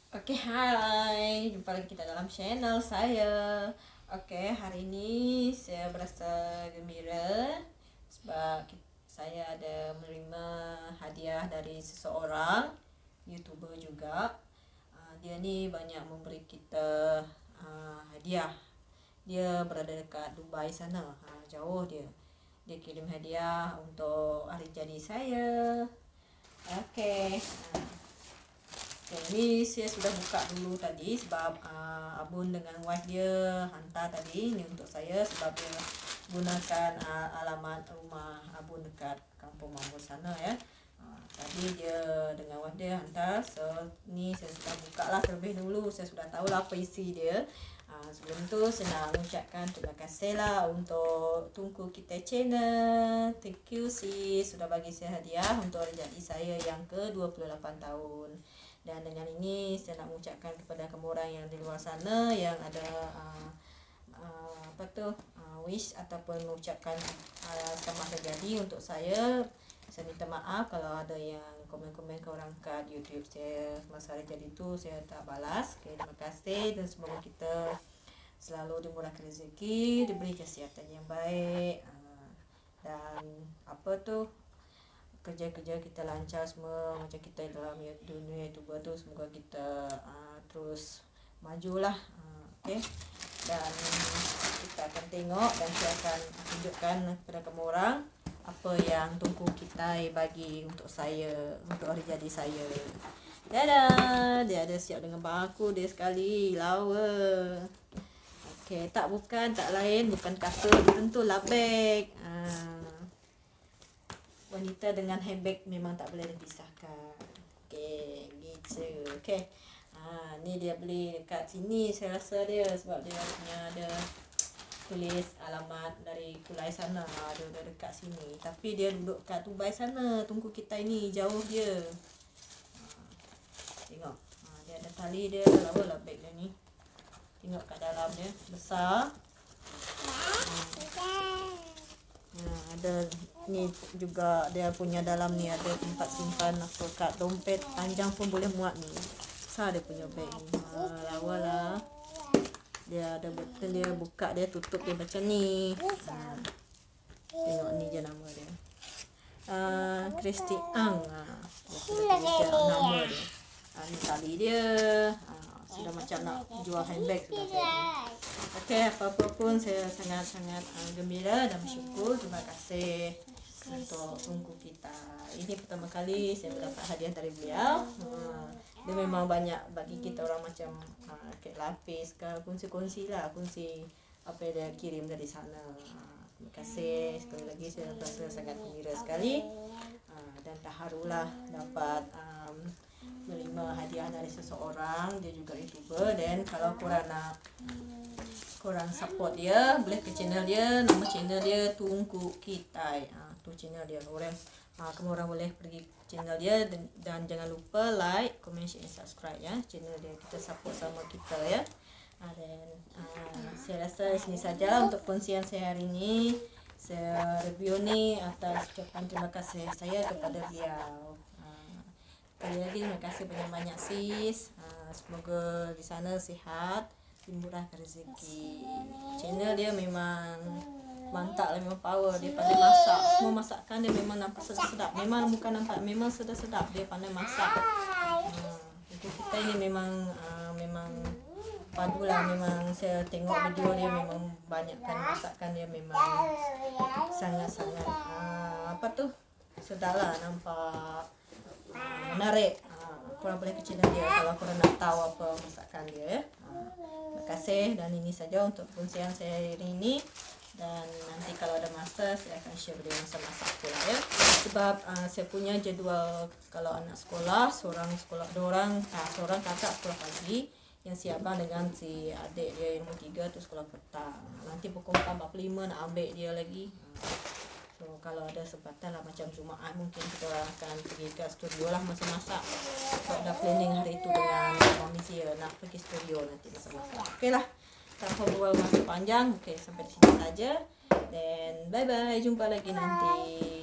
Oke, hai, jumpa lagi kita dalam channel saya. Oke, hari ini saya berasa gembira sebab saya ada menerima hadiah dari seseorang YouTuber juga. Dia ni banyak memberi kita hadiah. Dia berada dekat Dubai sana, jauh dia. Dia kirim hadiah untuk hari jadi saya. Oke. Ini saya sudah buka dulu tadi sebab Abun dengan wife dia hantar tadi ni untuk saya sebab dia gunakan alamat rumah Abun dekat Kampung Mambul sana ya. Tadi dia dengan wife dia hantar, so ni saya sudah buka lah terlebih dulu. Saya sudah tahu lah apa isi dia. Sebelum tu saya nak mengucapkan terima kasih lah untuk Tunku Kita Channel. Thank you sis sudah bagi saya hadiah untuk hari jadi saya yang ke-28 tahun. Dan dengan ini saya nak mengucapkan kepada kamu orang yang di luar sana yang ada wish ataupun mengucapkan selamat hari jadi untuk saya. Saya minta maaf kalau ada yang komen-komen ke orang kat YouTube saya masa hari jadi tu saya tak balas. Okay, terima kasih dan semoga kita selalu dimurahkan rezeki, diberi kesihatan yang baik, dan kerja-kerja kita lancar semua macam kita dalam dunia YouTuber tu. Semoga kita terus majulah. Okay. Dan kita akan tengok dan saya akan tunjukkan kepada kamu orang apa yang Tunku kita bagi untuk saya, untuk hari jadi saya. Dadah, dia ada siap dengan bangku dia sekali, lawa. Okay, bukan lain, bukan kasut, tentulah beg. Wanita dengan handbag memang tak boleh dipisahkan. Okay, gitu. Okay, ni dia beli dekat sini saya rasa dia sebab dia punya ada tulis alamat dari Kulai sana. Dia dah dekat sini tapi dia duduk kat Dubai sana. Tunggu kita ini jauh dia. Tengok, dia ada tali dia, lawa lah beg dia ni. Tengok kat dalam dia besar. Ada ni juga dia punya dalam ni ada tempat simpan apa kat dompet panjang pun boleh muat ni. Besar dia punya beg ni. Lawa lah. Dia ada betul dia buka dia tutup dia macam ni. Tengok ni je nama dia. Kristi Ang. Nama dia. Ni tali dia. Sudah macam nak jual handbag sudah jadi. Okey, apa-apa pun saya sangat-sangat gembira dan bersyukur. Terima kasih untuk Tunku kita. Ini pertama kali saya mendapat hadiah dari beliau. Dia memang banyak bagi kita orang macam kek lapis ke, kongsi lah, kongsi apa yang dia kirim dari sana. Terima kasih sekali lagi, saya rasa sangat gembira sekali dan terharulah dapat menerima hadiah dari seseorang. Dia juga YouTuber, dan kalau korang support dia, boleh ke channel dia. Nama channel dia Tunku Kita. Tu channel dia. Kamu orang boleh pergi channel dia dan jangan lupa like, comment, share, subscribe ya channel dia. Kita support sama kita ya. Dan saya rasa sini saja untuk kongsian saya hari ini. Saya review ni atas ucapan terima kasih saya kepada beliau. Sekali lagi terima kasih banyak-banyak sis. Semoga di sana sihat, dimurahkan rezeki. Channel dia memang mantap lah, memang power. Dia pandai masak. Semua masakan dia memang nampak sedap-sedap. Memang bukan nampak, memang sedap-sedap. Dia pandai masak. Untuk kita ini memang padulah. Memang saya tengok video dia memang banyakkan masakan dia memang sangat-sangat sedap lah, nampak menarik. Korang boleh ke channel dia kalau korang nak tahu apa masakan dia ya. Terima kasih, dan ini saja untuk kongsian saya hari ini. Dan nanti kalau ada masa saya akan share video masa-masa sekolah ya. Sebab saya punya jadual kalau anak sekolah, seorang kakak sekolah pagi yang si abang dengan si adik dia yang nombor 3 tu sekolah petang. Nanti pukul 4.45 nak ambil dia lagi. So kalau ada kesempatan lah macam Jumaat mungkin kita akan pergi ke studio lah masa-masak. Sebab dah planning hari itu dengan mami saya nak pergi studio nanti masa-masak. Okey lah, tanpa bual masa panjang. Okey, sampai di sini saja. Dan bye bye, jumpa lagi nanti.